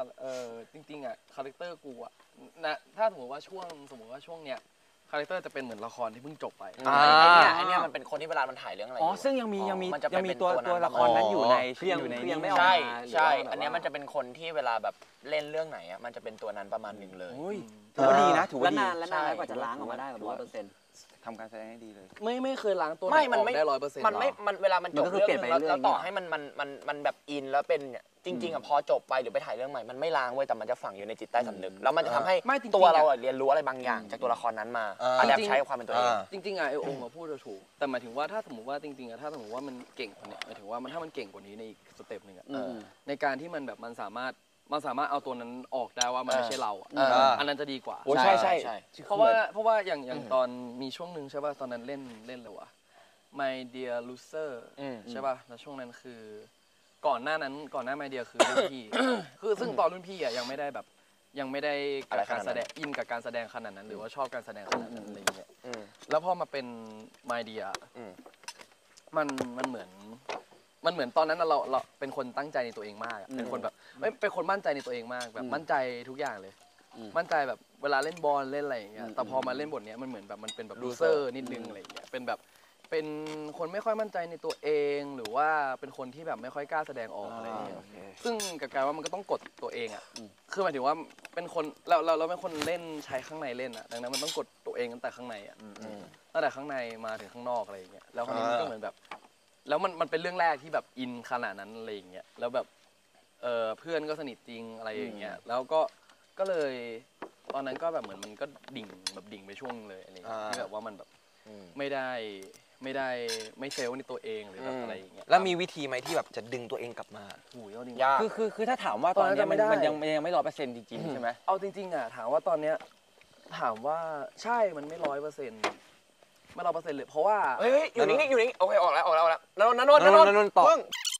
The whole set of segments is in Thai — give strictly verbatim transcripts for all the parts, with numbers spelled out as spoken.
เออจริงๆอ่ะคาแรคเตอร์กูอ่ะนะถ้าสมมติว่าช่วงสมมติว่าช่วงเนี้ยคาแรคเตอร์จะเป็นเหมือนละครที่เพิ่งจบไปไอ้เนี่ยไอ้เนี่ยมันเป็นคนที่เวลามันถ่ายเรื่องอะไรอ๋อซึ่งยังมียังมียังมีตัวตัวละครนั้นอยู่ในอยู่ในยังไม่ใช่ใช่อันนี้มันจะเป็นคนที่เวลาแบบเล่นเรื่องไหนอ่ะมันจะเป็นตัวนั้นประมาณหนึ่งเลยถือว่าดีนะถือว่าดีแล้วนานแล้วนานกว่าจะล้างออกมาได้แบบร้อยเปอร์เซ็นต์ทำการแสดงให้ดีเลยไม่ไม่เคยล้างตัวไม่มันไม่ได้ร้อยเปอร์เซ็นต์มันไม่มันเวลามันจบเรื่องนึงแล้วต่อให้มันมันมันมันแบบอินแล้วเป็นเนี่ยจริงๆอ่ะพอจบไปหรือไปถ่ายเรื่องใหม่มันไม่ล้างเว้ยแต่มันจะฝังอยู่ในจิตใต้สำนึกแล้วมันจะทำให้ตัวเราเรียนรู้อะไรบางอย่างจากตัวละครนั้นมาอันนี้ใช้ความเป็นตัวเองจริงๆอ่ะไอโอมาพูดถูกแต่หมายถึงว่าถ้าสมมติว่าจริงๆอ่ะถ้าสมมติว่ามันเก่งกว่านี้หมายถึงว่ามันถ้ามันเก่งกว่านี้ในอีกสเต็ปหนึ่งอ่ะในการที่มันแบบมันสามารถมันสามารถเอาตัวนั้นออกได้ว่ามันไม่ใช่เราอ่ะอันนั้นจะดีกว่าใช่ใช่เพราะว่าเพราะว่าอย่างอย่างตอนมีช่วงหนึ่งใช่ป่ะตอนนั้นเล่นเล่นเลยวะ My Dear Loser ใช่ป่ะแล้วช่วงนั้นคือก่อนหน้านั้นก่อนหน้า My Dear คือรุ่นพี่คือซึ่งตอนรุ่นพี่อ่ะยังไม่ได้แบบยังไม่ได้กับการแสดงอินกับการแสดงขนาดนั้นหรือว่าชอบการแสดงขนาดนั้นอะไรอย่างเงี้ยแล้วพอมาเป็น My Dear มันมันเหมือนมันเหมือนตอนนั้นเราเราเป็นคนตั้งใจในตัวเองมากเป็นคนแบบไม่เป็นคนมั่นใจในตัวเองมากแบบมั่นใจทุกอย่างเลยมั่นใจแบบเวลาเล่นบอลเล่นอะไรอย่างเงี้ยแต่พอมาเล่นบทเนี้ยมันเหมือนแบบมันเป็นแบบลูเซอร์นิดนึงอะไรอย่างเงี้ยเป็นแบบเป็นคนไม่ค่อยมั่นใจในตัวเองหรือว่าเป็นคนที่แบบไม่ค่อยกล้าแสดงออกอะไรอย่างเงี้ยซึ่งกับการว่ามันก็ต้องกดตัวเองอ่ะคือหมายถึงว่าเป็นคนเราเราเราเป็นคนเล่นใช้ข้างในเล่นอ่ะดังนั้นมันต้องกดตัวเองตั้งแต่ข้างในอ่ะตั้งแต่ข้างในมาถึงข้างนอกอะไรอย่างเงี้ยแล้วคราวนี้มันก็เหมือนแบบแล้วมันมันเป็นเรื่องแรกที่แบบอินขนาดนั้นอะไรอย่างเงี้ยแล้วแบบเออเพื่อนก็สนิทจริงอะไรอย่างเงี้ยแล้วก็ก็เลยตอนนั้นก็แบบเหมือนมันก็ดิ่งแบบดิ่งไปช่วงเลยอะไรที่แบบว่ามันแบบไม่ได้ไม่ได้ไม่เซลล์ในตัวเองหรือแบบอะไรอย่างเงี้ยแล้วมีวิธีไหมที่แบบจะดึงตัวเองกลับมาโอ้ยเอาจริงคือคือคือถ้าถามว่าตอนนี้มันมันยังยังไม่ร้อยเปอร์เซ็นต์จริงๆใช่ไหมเอาจริงๆอ่ะถามว่าตอนเนี้ยถามว่าใช่มันไม่ร้อยเปอร์เซ็นต์ไม่ร้อยเปอร์เซ็นต์เลยเพราะว่าเฮ้ยอยู่นิ่งๆอยู่นิ่งโอเคออกแล้วออกแล้วออกแล้วนนท์นนท์นนท์นนท์ต่อ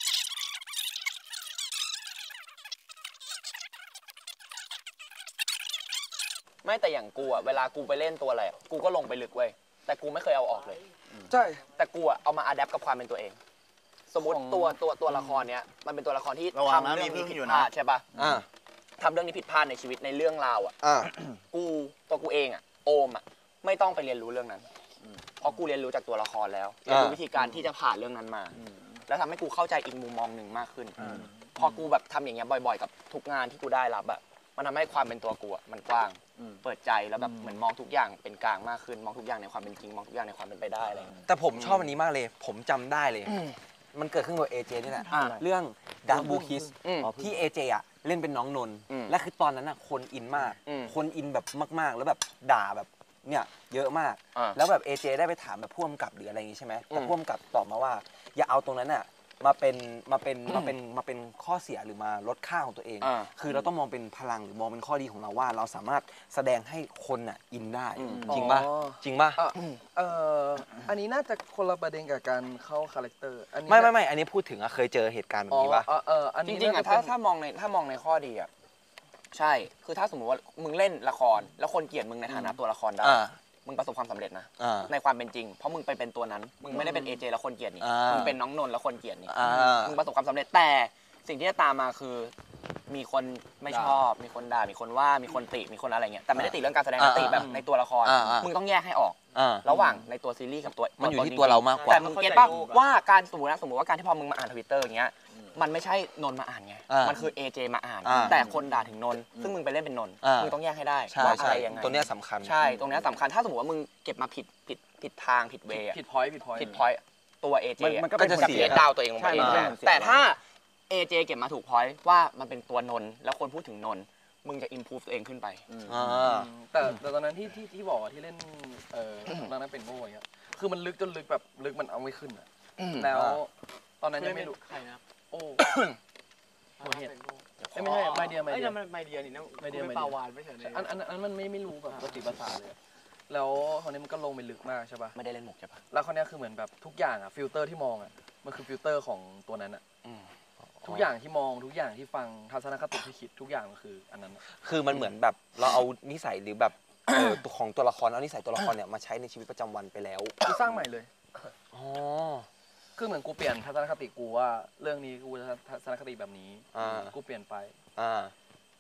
ไม่แต่อย่างกูอ่ะเวลากูไปเล่นตัวอะไรกูก็ลงไปลึกเว้ยแต่กูไม่เคยเอาออกเลยใช่แต่กูอ่ะเอามาอัดแอปกับความเป็นตัวเองสมมติตัวตัวตัวละครเนี้ยมันเป็นตัวละครที่ทำเรื่องนี้ผิดพลาดใช่ป่ะทำเรื่องนี้ผิดพลาดในชีวิตในเรื่องราวอ่ะกูตัวกูเองอ่ะโอมอ่ะไม่ต้องไปเรียนรู้เรื่องนั้นเพราะกูเรียนรู้จากตัวละครแล้วเรียนรู้วิธีการที่จะผ่านเรื่องนั้นมาแล้วทำให้กูเข้าใจอีกมุมมองหนึ่งมากขึ้นพอกูแบบทำอย่างเงี้ยบ่อยๆกับทุกงานที่กูได้รับอ่ะมันทำให้ความเป็นตัวกูอ่ะมันกว้างเปิดใจแล้วแบบเหมือนมองทุกอย่างเป็นกลางมากขึ้นมองทุกอย่างในความเป็นจริงมองทุกอย่างในความเป็นไปได้อะไรแต่ผมชอบอันนี้มากเลยผมจำได้เลยมันเกิดขึ้นกับเอเจนี่แหละเรื่องดักบูคิสที่เอเจอ่ะเล่นเป็นน้องนนท์และคือตอนนั้นอ่ะคนอินมากคนอินแบบมากๆแล้วแบบด่าแบบเนี่ยเยอะมากแล้วแบบเอเจได้ไปถามแบบผู้กำกับหรืออะไรอย่างงี้ใช่ไหมแต่ผู้กำกับตอบมาว่าอย่าเอาตรงนั้นอ่ะมาเป็นมาเป็นมาเป็นมาเป็นข้อเสียหรือมาลดค่าของตัวเองคือเราต้องมองเป็นพลังหรือมองเป็นข้อดีของเราว่าเราสามารถแสดงให้คนอ่ะอินได้จริงป่ะจริงป่ะเอ่ออันนี้น่าจะคนละประเด็นกับการเข้าคาแรคเตอร์ไม่ไม่ไม่อันนี้พูดถึงอะเคยเจอเหตุการณ์แบบนี้ป่ะจริงๆอะถ้าถ้ามองในถ้ามองในข้อดีอะใช่คือถ้าสมมติว่ามึงเล่นละครแล้วคนเกลียดมึงในฐานะตัวละครได้มึงประสบความสำเร็จนะในความเป็นจริงเพราะมึงไปเป็นตัวนั้นมึงไม่ได้เป็นเอเจแล้วคนเกลียดนี่มึงเป็นน้องนนท์แล้วคนเกลียดนี่มึงประสบความสำเร็จแต่สิ่งที่จะตามมาคือมีคนไม่ชอบมีคนด่ามีคนว่ามีคนติมีคนอะไรเงี้ยแต่ไม่ได้ติเรื่องการแสดงติแบบในตัวละครมึงต้องแยกให้ออกระหว่างในตัวซีรีส์กับตัวมันอยู่ที่ตัวเรามากกว่าแต่มึงเก็ตป่ะว่าการสมมตินะสมมติว่าการที่พอมึงมาอ่านทวิตเตอร์อย่างเงี้ยมันไม่ใช่นนมาอ่านไงมันคือ เอ เจ มาอ่านแต่คนด่าถึงนนซึ่งมึงไปเล่นเป็นนนมึงต้องแยกให้ได้ว่าอะไรยังไงตรงนี้สำคัญใช่ตรงนี้สำคัญถ้าสมมติว่ามึงเก็บมาผิดผิดผิดทางผิดเวย์ผิดพอยต์ผิดพอยต์ผิดพอยต์ตัว เอ เจมันก็จะเสียดาวตัวเองลงไปเองแต่ถ้า เอ เจ เก็บมาถูกพอยต์ว่ามันเป็นตัวนนแล้วคนพูดถึงนนมึงจะ improve ตัวเองขึ้นไปแต่แต่ตอนนั้นที่ที่ที่บอกที่เล่นเออตอนนั้นเป็นโง่อย่างเงี้ยคือมันลึกจนลึกแบบลึกมันเอาไม่ขึ้นอ่ะแล้วตอนนั้นยังไม่รู้ใครนะโอ้หัวเห็ดไม่ใช่ไมเดียไมเดียไมเดียนี่นะไมเดียปลาวานไม่ใช่อันอันอันมันไม่ไม่รู้แบบปฏิภาษาเลยแล้วคราวนี้มันก็ลงไปลึกมากใช่ป่ะไม่ได้เล่นหมกใช่ป่ะแล้วคราวนี้คือเหมือนแบบทุกอย่างอ่ะฟิลเตอร์ที่มองอ่ะมันคือฟิลเตอร์ของตัวนั้นอ่ะทุกอย่างที่มองทุกอย่างที่ฟังทัศนคติที่คิดทุกอย่างมันคืออันนั้นคือมันเหมือนแบบเราเอานิสัยหรือแบบของตัวละครเอานิสัยตัวละครเนี่ยมาใช้ในชีวิตประจำวันไปแล้วคือสร้างใหม่เลยอ๋อคือเหมือนกูเปลี่ยนทัศนคติกูว่าเรื่องนี้กูทัศนคติแบบนี้กูเปลี่ยนไป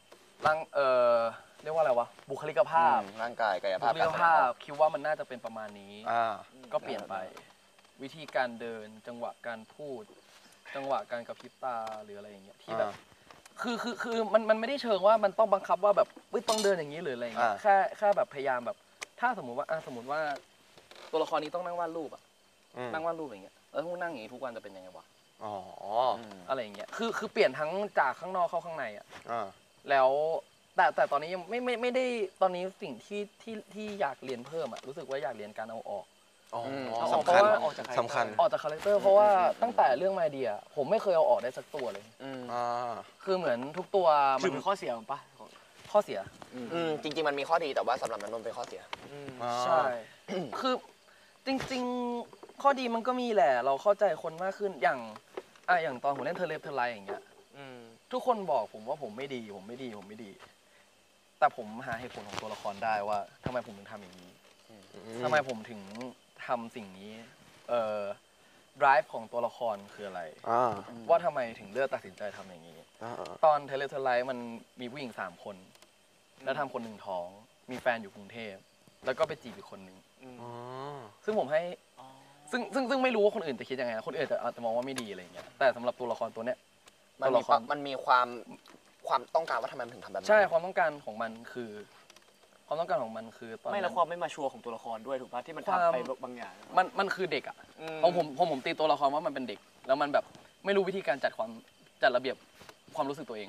ร่างเออเรียกว่าอะไรวะบุคลิกภาพร่างกายกายบุภาพคลิกภาพคิดว่ามันน่าจะเป็นประมาณนี้ก็เปลี่ยนไปวิธีการเดินจังหวะการพูด จังหวะการกระพริบตาหรืออะไรอย่างเงี้ยที่แบบคือคือคือมันมันไม่ได้เชิงว่ามันต้องบังคับว่าแบบต้องเดินอย่างนี้หรืออะไรอย่างเงี้ยแค่แค่แบบพยายามแบบถ้าสมมุติว่าสมมติว่าตัวละครนี้ต้องนั่งวาดรูปอะนั่งวาดรูปอย่างเงี้ยแล้วถ้านั่งอย่างนี้ทุกวันจะเป็นยังไงวะอ๋ออะไรอย่างเงี้ยคือคือเปลี่ยนทั้งจากข้างนอกเข้าข้างในอะแล้วแต่แต่ตอนนี้ยังไม่ไม่ไม่ได้ตอนนี้สิ่งที่ที่ที่อยากเรียนเพิ่มอะรู้สึกว่าอยากเรียนการเอาออกสำคัญสำคัญออกจากคาแรคเตอร์เพราะว่าตั้งแต่เรื่องไมเดียผมไม่เคยเอาออกได้สักตัวเลยคือเหมือนทุกตัวมันเป็นข้อเสียมั้งปะข้อเสียจริงๆมันมีข้อดีแต่ว่าสำหรับณนนท์เป็นข้อเสียใช่คือจริงๆข้อดีมันก็มีแหละเราเข้าใจคนมากขึ้นอย่างอ่ะอย่างตอนผมเล่นเทเลฟเทอร์ไลอย่างเงี้ยทุกคนบอกผมว่าผมไม่ดีผมไม่ดีผมไม่ดีแต่ผมหาเหตุผลของตัวละครได้ว่าทำไมผมถึงทำอย่างนี้ทำไมผมถึงทำสิ่งนี้เอ่อ drive ของตัวละครคืออะไรว่าทำไมถึงเลือกตัดสินใจทำอย่างนี้ตอนเทเลเทอร์ไลมันมีผู้หญิงสามคนแล้วทำคนหนึ่งท้องมีแฟนอยู่กรุงเทพแล้วก็ไปจีบอีกคนนึงซึ่งผมให้ซึ่งซึ่งซึ่งไม่รู้ว่าคนอื่นจะคิดยังไงคนอื่นจะอาจจะมองว่าไม่ดีอะไรอย่างเงี้ยแต่สำหรับตัวละครตัวเนี้ยมันมีมันมีความความต้องการว่าทำไมมันถึงทำแบบนั้นใช่ความต้องการของมันคือความต้องการของมันคือตอนไม่แล้วความไม่มาชัวร์ของตัวละครด้วยถูกป่ะที่มันทำไปบางอย่างมันมันคือเด็กอ่ะผมผมผมผมตีตัวละครว่ามันเป็นเด็กแล้วมันแบบไม่รู้วิธีการจัดความจัดระเบียบความรู้สึกตัวเอง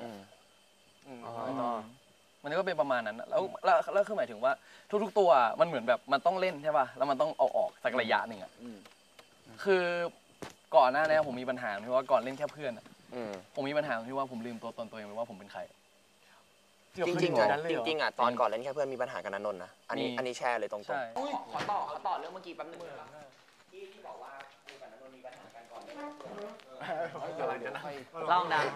มันก็เป็นประมาณนั้นแล้วแล้วแล้วคือหมายถึงว่าทุกๆตัวมันเหมือนแบบมันต้องเล่นใช่ป่ะแล้วมันต้องเอาออกสักระยะหนึ่งอ่ะคือก่อนหน้านี้ผมมีปัญหาที่ว่าก่อนเล่นแค่เพื่อนผมมีปัญหาที่ว่าผมลืมตัวตนตัวเองไปว่าผมเป็นใครจริงจริงจริงจริงอ่ะตอนก่อนเล่นแค่เพื่อนมีปัญหากับณนนท์นะอันนี้อันนี้แชร์เลยตรงๆขอต่อขอต่อเรื่องเมื่อกี้แป๊บนึงที่ที่บอกว่ากูกับณนนท์มีปัญหากันก่อนเล่าดัง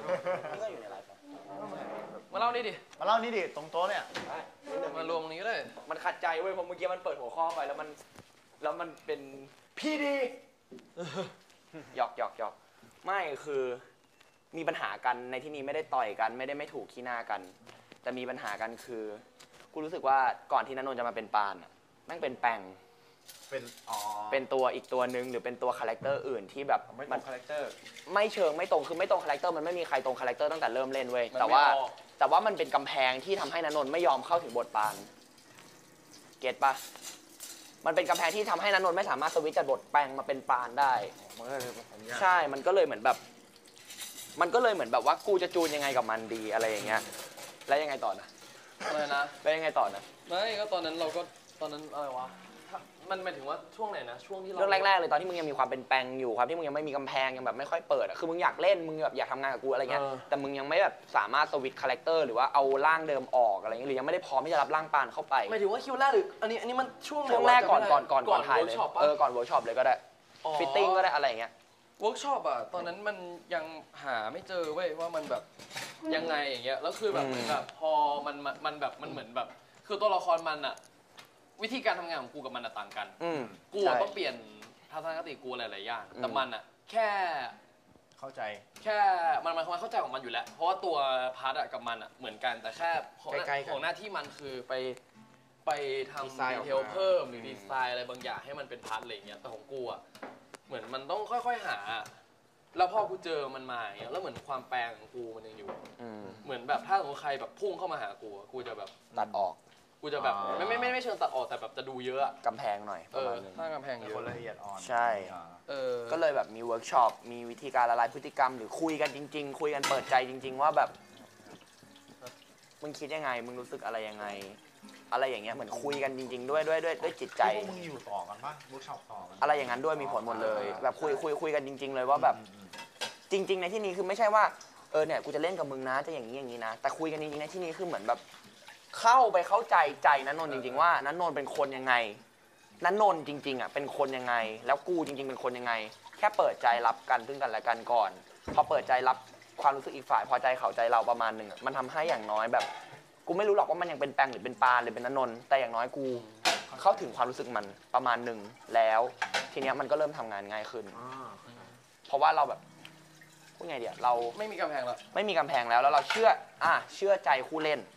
มาเล่านี่ดิมาเล่านี่ดิตรงโต๊ะเนี่ยมารวมตรงนี้เลยมันขัดใจเว้ยเพราะเมื่อกี้มันเปิดหัวข้อไปแล้วมันแล้วมันเป็นพี่ดีหยอกหยอกหยอกไม่คือมีปัญหากันในที่นี้ไม่ได้ต่อยกันไม่ได้ไม่ถูกขี้หน้ากันแต่มีปัญหากันคือกูรู้สึกว่าก่อนที่ณนนท์จะมาเป็นปานอ่ะแม่งเป็นแปงเป็นอ๋อเป็นตัวอีกตัวนึงหรือเป็นตัวคาแรคเตอร์อื่นที่แบบไม่ตรงคาแรคเตอร์ไม่เชิงไม่ตรงคือไม่ตรงคาแรคเตอร์มันไม่มีใครตรงคาแรคเตอร์ตั้งแต่เริ่มเล่นเว้ยแต่ว่าแต่ว่ามันเป็นกำแพงที่ทำให้ณนนท์ไม่ยอมเข้าถึงบทปานเก็ตปะมันเป็นกำแพงที่ทำให้ณนนท์ไม่สามารถสวิตช์จากบทแปงมาเป็นปานได้ใช่มันก็เลยเหมือนแบบมันก็เลยเหมือนแบบว่ากูจะจูนยังไงกับมันดีอะไรอย่างเงี้ยแล้วยังไงต่อนะอะไรนะแล้วยังไงต่อนะไม่ก็ตอนนั้นเราก็ตอนนั้นอะไรวะมันหมายถึงว่าช่วงไหนนะช่วงที่เราเรื่องแรกๆเลยตอนที่มึงยังมีความเป็นแปงอยู่ความที่มึงยังไม่มีกำแพงยังแบบไม่ค่อยเปิดอ่ะคือมึงอยากเล่นมึงแบบอยากทำงานกับกูอะไรเงี้ยแต่มึงยังไม่แบบสามารถสวิตช์คาแรคเตอร์หรือว่าเอาร่างเดิมออกอะไรเงี้ยหรือยังไม่ได้พร้อมที่จะรับร่างปานเข้าไปหมายถึงว่าคิวแรกหรืออันนี้อันนี้มันช่วงช่วงแรกก่อนก่อนก่อนก่อนถ่ายเลยเออก่อนเวิร์กช็อปเลยก็ได้ฟิตติ้งก็ได้อะไรเงี้ยเวิร์กช็อปอ่ะตอนนั้นมันยังหาไม่เจอเว้ยว่ามันแบบยังไงอย่างเงี้ยแล้วคือแบบเหมือนแบบพอมันมันแบบมันเหมือนแบบคือตัวละครมันอ่ะวิธีการทำงานของกูกับมันต่างกันกูต้องเปลี่ยนทัศนคติกูหลายๆอย่างแต่มันอ่ะแค่เข้าใจแค่มันมันเข้าใจของมันอยู่แล้วเพราะว่าตัวพาร์ทอะกับมันอ่ะเหมือนกันแต่แค่ของหน้าที่มันคือไปไปทำดีเทลเพิ่มหรือดีไซน์อะไรบางอย่างให้มันเป็นพาร์ทอะไรเงี้ยแต่ของกูอ่ะเหมือนมันต้องค่อยๆหาแล้วพอกูเจอมันมาอย่างเงี้ยแล้วเหมือนความแปลงของกูมันยังอยู่เหมือนแบบถ้าสมมติใครแบบพุ่งเข้ามาหากูกูจะแบบตัดออกกูจะแบบไม่ไม่ไม่ไม่เชิงตัดออกแต่แบบจะดูเยอะกำแพงหน่อยประมาณนึงถ้ากำแพงเยอะคนละเอียดอ่อนใช่เออก็เลยแบบมีเวิร์กช็อปมีวิธีการละลายพฤติกรรมหรือคุยกันจริงๆคุยกันเปิดใจจริงๆว่าแบบมึงคิดยังไงมึงรู้สึกอะไรยังไงอะไรอย่างเงี้ยเหมือนคุยกันจริงๆด้วยด้วยด้วยด้วยจิตใจพวกมึงอยู่ต่อกันปะเวิร์กช็อปต่อกันอะไรอย่างนั้นด้วยมีผลหมดเลยแบบคุยคุยคุยกันจริงๆเลยว่าแบบจริงๆในที่นี้คือไม่ใช่ว่าเออเนี่ยกูจะเล่นกับมึงนะจะอย่างนี้อย่างนี้นะแต่คุยกันจริงๆในที่นี้คือเหมือนแบบเข้าไปเข้าใจใจณนนท์จริงๆว่าณนนท์เป็นคนยังไงณนนท์จริงๆอ่ะเป็นคนยังไงแล้วกูจริงๆเป็นคนยังไงแค่เปิดใจรับกันซึ่งกันและกันก่อนพอเปิดใจรับความรู้สึกอีกฝ่ายพอใจเข้าใจเราประมาณหนึ่งมันทำให้อย่างน้อยแบบกูไม่รู้หรอกว่ามันยังเป็นแปงหรือเป็นปานหรือเป็นณนนท์แต่อย่างน้อยกูเข้าถึงความรู้สึกมันประมาณหนึ่งแล้วทีเนี้ยมันก็เริ่มทำงานง่ายขึ้นเพราะว่าเราแบบพูดไงเดี๋ยวเราไม่มีกำแพงแล้วไม่มีกำแพงแล้วแล้วเราเชื่ออ่ะเชื่อใจคู่เล่น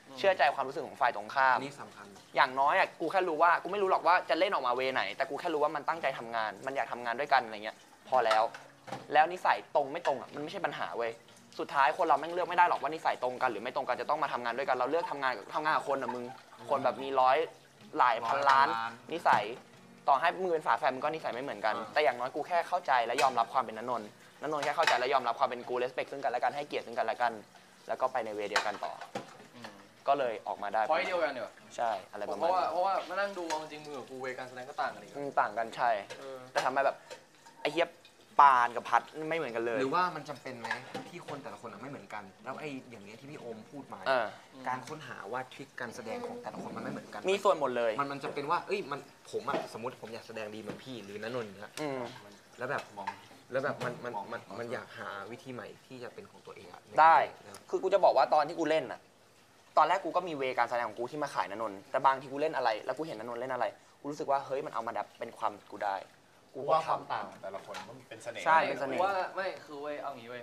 เชื่อใจความรู้สึกของฝ่ายตรงข้ามนี่สำคัญอย่างน้อยอ่ะกูแค่รู้ว่ากูไม่รู้หรอกว่าจะเล่นออกมาเวไหนแต่กูแค่รู้ว่ามันตั้งใจทำงานมันอยากทำงานด้วยกันอะไรเงี้ยพอแล้วแล้วนิสัยตรงไม่ตรงอ่ะมันไม่ใช่ปัญหาเว้ยสุดท้ายคนเราแม่งเลือกไม่ได้หรอกว่านิสัยตรงกันหรือไม่ตรงกันจะต้องมาทำงานด้วยกันเราเลือกทำงานทำงานกับคนอ่ะมึงคนแบบมีร้อยหลายพันล้านนิสัยต่อให้มึงเป็นฝาแฝดมึงก็นิสัยไม่เหมือนกันแต่อย่างน้อยกูแค่เข้าใจและยอมรับความเป็นณนนท์ณนนท์แค่เข้าใจและยอมรับความเป็นกูเลสเปคซึ่งกันและกันให้เกียรติซึ่งกันและกันแล้วก็ไปในเวเดียวกันต่อก็เลยออกมาได้พอยเดียวกันเดียวใช่อะไรประมาณเพราะว่าเพราะว่ามานั่งดูจริงมือกับกูเวการแสดงก็ต่างกันอีกต่างกันใช่แต่ทำไมแบบไอ้เฮียปานกับพัดไม่เหมือนกันเลยหรือว่ามันจำเป็นไหมที่คนแต่ละคนไม่เหมือนกันแล้วไอ้อย่างนี้ที่พี่โอมพูดมาการค้นหาว่าทริคการแสดงของแต่ละคนมันไม่เหมือนกันมีส่วนหมดเลยมันมันจะเป็นว่าเอ้ยมันผมอะสมมติผมอยากแสดงดีเหมือนพี่หรือณนนท์นะแล้วแบบมองแล้วแบบมันมันมันมันอยากหาวิธีใหม่ที่จะเป็นของตัวเองอะได้คือกูจะบอกว่าตอนที่กูเล่นอะตอนแรกกูก็มีเวการแสดงของกูที่มาขายณนนท์แต่บางที่กูเล่นอะไรแล้วกูเห็นณนนท์เล่นอะไรกูรู้สึกว่าเฮ้ยมันเอามาดับเป็นความกูได้กูว่าความต่างแต่ละคนมันเป็นเสน่ห์ใช่เป็นเสน่ห์ว่าไม่คือเว้ยเอางี้เว้ย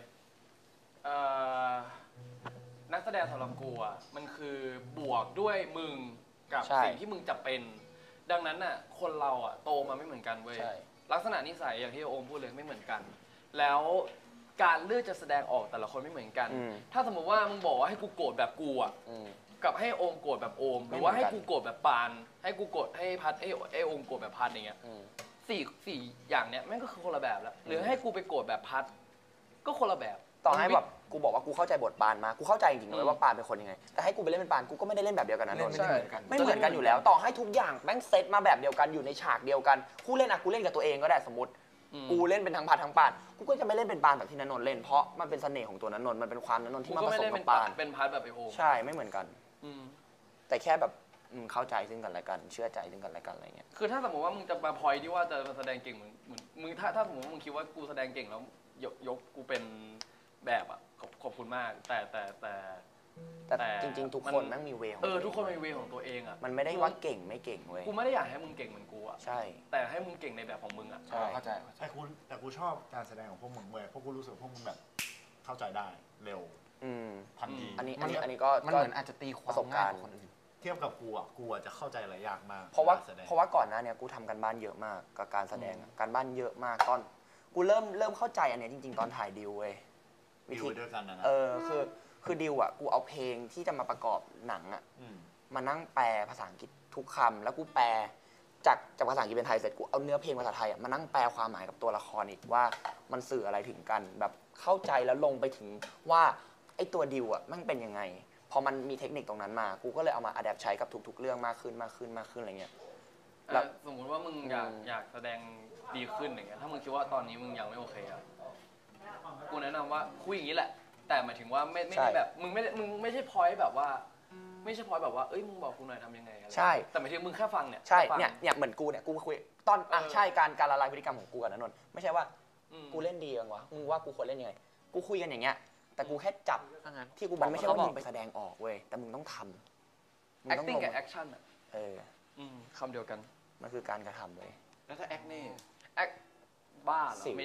นักแสดงสำหรับกูอ่ะมันคือบวกด้วยมึงกับสิ่งที่มึงจะเป็นดังนั้นน่ะคนเราอ่ะโตมาไม่เหมือนกันเว้ยลักษณะนิสัยอย่างที่โอมพูดเลยไม่เหมือนกันแล้วการเลือกจะแสดงออกแต่ละคนไม่เหมือนกันถ้าสมมติว่ามึงบอกว่าให้กูโกรธแบบกูอ่ะกับให้โอมโกรธแบบโอมหรือว่าให้กูโกรธแบบปานให้กูโกรธให้พัดให้ไอโอมโกรธแบบพัดอย่างเงี้ยสี่สี่อย่างเนี้ยแม่งก็คือคนละแบบแล้วหรือให้กูไปโกรธแบบพัดก็คนละแบบต่อให้แบบกูบอกว่ากูเข้าใจบทปานมากูเข้าใจจริงๆเลยว่าปานเป็นคนยังไงแต่ให้กูไปเล่นเป็นปานกูก็ไม่ได้เล่นแบบเดียวกันนะนนท์ไม่เหมือนกันอยู่แล้วต่อให้ทุกอย่างแม่งเซตมาแบบเดียวกันอยู่ในฉากเดียวกันคู่เล่นอะกูเล่นกับตัวเองก็ได้สมมติกูเล่นเป็นทั้งพัดทั้งปานกูก็จะไม่เล่นเป็นปานแบบที่ณนนท์เล่นเพราะมันเป็นเสน่ห์ของตัวณนนท์มันเป็นความณนนท์ที่มาผสมกับปานเป็นพัดแบบไอโอใช่ไม่เหมือนกันแต่แค่แบบเข้าใจซึ่งกันและกันเชื่อใจซึ่งกันและกันอะไรเงี้ยคือถ้าสมมติว่ามึงจะมาพอยที่ว่าจะมาแสดงเก่งเหมือนมึงถ้าถ้าสมมติว่ามึงคิดว่ากูแสดงเก่งแล้วยกยกกูเป็นแบบอ่ะขอบขอบคุณมากแต่แต่แต่แต่จริงๆทุกคนแม่งมีเวของเออทุกคนมีเวของตัวเองอ่ะมันไม่ได้ว่าเก่งไม่เก่งเว้ยกูไม่ได้อยากให้มึงเก่งเหมือนกูอ่ะใช่แต่ให้มึงเก่งในแบบของมึงอ่ะใช่เข้าใจแต่กูแต่กูชอบการแสดงของพวกมึงเว้ยพวกกูรู้สึกพวกมึงแบบเข้าใจได้เร็วทันทีอันนี้อันนี้อันนี้ก็มันเหมือนอาจจะตีความประสบการณ์เทียบกับกูอ่ะกูจะเข้าใจหลายอย่างมากเพราะว่าเพราะว่าก่อนหน้านี้กูทำกันบ้านเยอะมากกับการแสดงการบ้านเยอะมากตอนกูเริ่มเริ่มเข้าใจอันนี้จริงๆตอนถ่ายดิวเว้ยวิธีด้วยกันนะเออคือคือดิวอ่ะกูเอาเพลงที่จะมาประกอบหนังอ่ะมานั่งแปลภาษาอังกฤษทุกคำแล้วกูแปลจากจากภาษาอังกฤษเป็นไทยเสร็จกูเอาเนื้อเพลงภาษาไทยอ่ะมานั่งแปลความหมายกับตัวละครอีกว่ามันสื่ออะไรถึงกันแบบเข้าใจแล้วลงไปถึงว่าไอ้ตัวดิวอ่ะมันเป็นยังไงพอมันมีเทคนิคตรงนั้นมากูก็เลยเอามาอัดแอปใช้กับทุกๆเรื่องมากขึ้นมากขึ้นมากขึ้นอะไรเงี้ยแล้วสมมติว่ามึงอยากอยากแสดงดีขึ้นอย่างเงี้ยถ้ามึงคิดว่าตอนนี้มึงยังไม่โอเคอ่ะกูแนะนำว่าคุยอย่างนี้แหละแต่หมายถึงว่าไม่ไม่ได้แบบมึงไม่มึงไม่ใช่พอยต์แบบว่าไม่ใช่พอยต์แบบว่าเอ้ยมึงบอกกูหน่อยทำยังไงอะไรใช่แต่หมายถึงมึงแค่ฟังเนี่ยใช่เนี่ยเนี่ยเหมือนกูเนี่ยกูคุยตอนอ่ะใช่การการละลายพฤติกรรมของกูกับณนนท์ไม่ใช่ว่ากูเล่นดียังวะมึงว่ากูควรเล่นยังไงกูคุยกันอย่างเงี้ยแต่กูแค่จับที่กูบอกไม่ใช่ว่ามึงไปแสดงออกเว้ยแต่มึงต้องทำ acting กับ action อ่ะเออคำเดียวกันมันคือการกระทำเว้ยแล้วถ้า act นี่ act บ้าเหรอ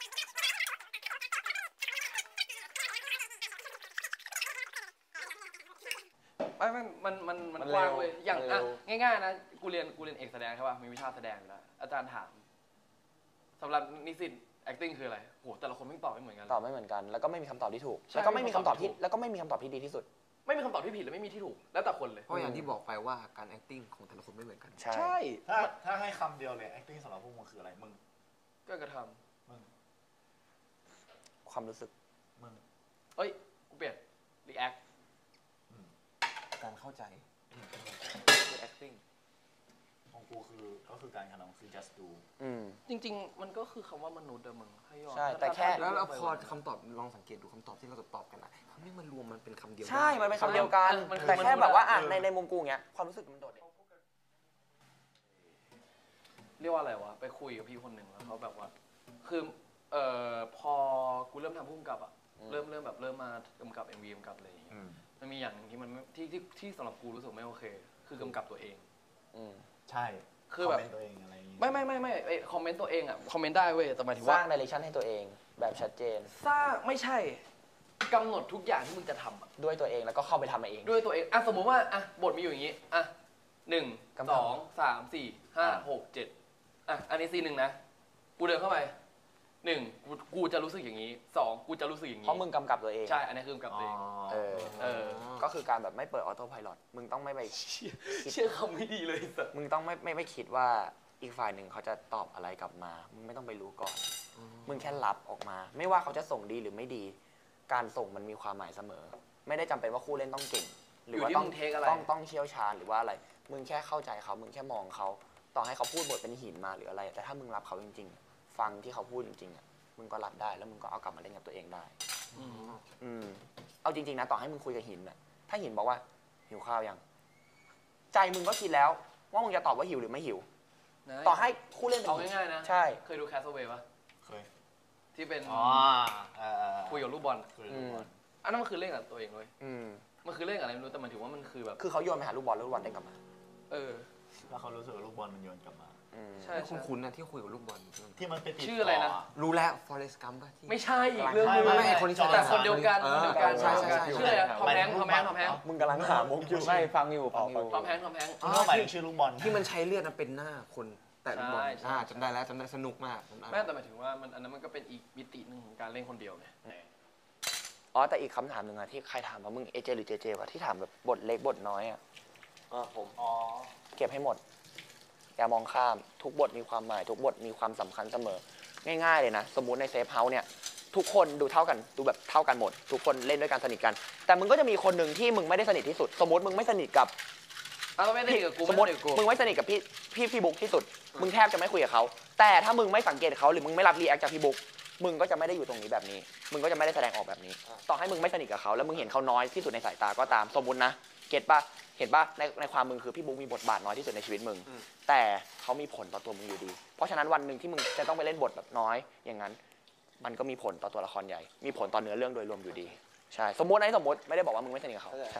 ไม่ไม่มันมันมันกว้างเลยอย่างอ่ะง่ายๆนะกูเรียนกูเรียนเอกแสดงใช่ป่ะมีวิชาแสดงอยู่แล้วอาจารย์ถามสำหรับนิสิต acting คืออะไรโหแต่ละคนไม่ตอบไม่เหมือนกันตอบไม่เหมือนกันแล้วก็ไม่มีคำตอบที่ถูกแล้วก็ไม่มีคำตอบที่แล้วก็ไม่มีคำตอบที่ดีที่สุดไม่มีคำตอบที่ผิดและไม่มีที่ถูกแล้วแต่คนเลยเพราะอย่างที่บอกไปว่าการ acting ของแต่ละคนไม่เหมือนกันใช่ถ้าถ้าให้คำเดียวเลย acting สำหรับพวกมึงคืออะไรมึงก็กระทำมึงความรู้สึกมึงเอ้ยกูเปลี่ยน react การเข้าใจคือ acting ของกูคือก็คือการกระทำคือ just do จริงๆมันก็คือคำว่ามนุษย์อะมึงให้ย้อนใช่แต่แค่แล้วพอคำตอบลองสังเกตดูคำตอบที่เราตอบกันอะคำนี้มันรวมมันเป็นคำเดียวใช่มันเป็นคำเดียวกันแต่แค่แบบว่าอ่ะในในมุมกูเงี้ยความรู้สึกมันโดดเด่นเรียกว่าอะไรวะไปคุยกับพี่คนหนึ่งแล้วเขาแบบว่าคือเอ่อพอกูเริ่มทำพุ่มกับอะเริ่มเริ่มแบบเริ่มมากำกับ เอ็ม วี กำกับอะไรอย่างเงี้ยมันมีอย่างนึงที่มันที่ที่ที่สำหรับกูรู้สึกไม่โอเคคือกำกับตัวเองใช่คือแบบตัวเองอะไรไม่ไม่ไม่ไม่ไอคอมเมนต์ตัวเองอะคอมเมนต์ได้เว้ยแต่หมายถึงว่าสร้าง direction ให้ตัวเองแบบชัดเจนสร้างไม่ใช่กำหนดทุกอย่างที่มึงจะทำอะด้วยตัวเองแล้วก็เข้าไปทำเองด้วยตัวเองอ่ะสมมุติว่าอ่ะบทมีอยู่อย่างนี้อ่ะหนึ่งสองสามสี่ห้าหกเจ็ดอ่ะอันนี้ซีหนึ่งนะกูเดินเข้าไปหนึ่งกูกูจะรู้สึกอย่างนี้สองกูจะรู้สึกอย่างนี้เพราะมึงกำกับตัวเองใช่อันนี้คือกำกับตัวเองเออเออก็คือการแบบไม่เปิดออโต้ไพลอตมึงต้องไม่ไปเชื่อคำไม่ดีเลยสัสมึงต้องไม่ไม่ไม่คิดว่าอีกฝ่ายหนึ่งเขาจะตอบอะไรกลับมา มึงไม่ต้องไปรู้ก่อน มึงแค่รับออกมา ไม่ว่าเขาจะส่งดีหรือไม่ดี การส่งมันมีความหมายเสมอ ไม่ได้จำเป็นว่าคู่เล่นต้องเก่ง หรือว่าต้องต้องต้องเชี่ยวชาญหรือว่าอะไร มึงแค่เข้าใจเขา มึงแค่มองเขา ต่อให้เขาพูดบทเป็นหินมาหรืออะไร แต่ถ้ามึงรับเขาจริงๆ ฟังที่เขาพูดจริงๆอ่ะ มึงก็รับได้แล้วมึงก็เอากลับมาเล่นกับตัวเองได้ อืมเอาจริงๆนะต่อให้มึงคุยกับหินอ่ะ ถ้าหินบอกว่าหิวข้าวยัง ใจมึงก็คิดแล้วว่ามึงจะตอบว่าหิวหรือไม่หิว ต่อให้คู่เล่นเป็นเอาง่ายๆนะใช่เคยดูแคสเวย์ปะเคยที่เป็นอ๋อเออคุยกับลูกบอลคือลูกบอลอันนั้นมันคือเล่นกับตัวเองเลยอืมมันคือเล่นกับอะไรไม่รู้แต่มันถือว่ามันคือแบบคือเขาโยนไปหาลูกบอลแล้วลูกบอลเด้งกลับมาเออแล้วเขารู้สึกว่าลูกบอลมันโยนกลับมาอืมใช่คุ้นคุ้นๆนะที่คุยกับลูกบอลที่มันไปติดชื่ออะไรนะรู้แล้ว Forrest Gump ป่ะที่ไม่ใช่อีกเรื่องนึงไม่ไม่ไอ้คนที่ใช้แต่คนเดียวกันเอคอนเดียวกันใช่ใช่ใช่ชื่ออะไรทอมแฮงค์ทอมแฮงค์ทอมแฮงค์มึงกำลังหามุกอยู่ไม่ฟังอยู่ฟังอยู่ทอมแฮงค์ทอมแฮงค์คุณก็หมายถึงชื่อลูกบอลที่มันใช้เลือดนะเป็นหน้าคนแต่ลูกบอลใช่ใช่อ่าจำได้แล้วจำได้สนุกมากจำได้แม่แต่หมายถึงว่ามันอันนั้นมันก็เป็นอีกมิติหนึ่งของการเล่นคนเดียวไงอ๋อแต่อีกคำถามหนึ่งอะที่ใครถามว่ามึงเอเจหรือเจเจวะที่ถามแบบบทเล็กบทน้อยอะผมอ๋อเก็บให้หมด อย่ามองข้ามทุกบทมีความหมาย ทุกบทมีความสำคัญเสมอ ง่ายๆเลยนะ สมมุติในเซฟเฮาส์เนี่ยทุกคนดูเท่ากันดูแบบเท่ากันหมด ทุกคนเล่นด้วยกันสนิทกัน แต่มึงก็จะมีคนหนึ่งที่มึงไม่ได้สนิทที่สุด สมมติมึงไม่สนิทกับอ้าวไม่ได้กับกูสมมติมึงไม่สนิทกับพี่พี่พี่บุ๊กที่สุด มึงแทบจะไม่คุยกับเขาแต่ถ้ามึงไม่สังเกตเขาหรือมึงไม่รับรีแอคจากพี่บุ๊กมึงก็จะไม่ได้อยู่ตรงนี้แบบนี้ มึงก็จะไม่ได้แสดงออกแบบนี้ ต่อให้มึงไม่สนิทกับเขาแล้วมึงเห็นเขาน้อยที่สุดในสายตาก็ตามสมมุตินะเก็ตป่ะเห็นป่ะในในความมึงคือพี่บุ๊กมีบทบาทน้อยที่สุดในชีวิตมึงแต่เขามีผลต่อตัวมึงอยู่ดี เพราะฉะนั้นวันหนึ่งที่มึงจะต้องไปเล่นบทแบบน้อยอย่างนั้น มันก็มีผลต่อตัวละครใหญ่ มีผลต่อเนื้อเรื่องโดยรวมอยู่ดีใช่สมมตินะสมมติไม่ได้บอกว่ามึงไม่สนิทกับเขา